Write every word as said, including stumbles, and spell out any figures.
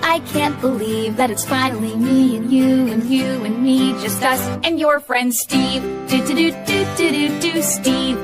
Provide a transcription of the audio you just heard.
I can't believe that it's finally me and you and you and me, just us and your friend Steve. Do do do do do do do Steve.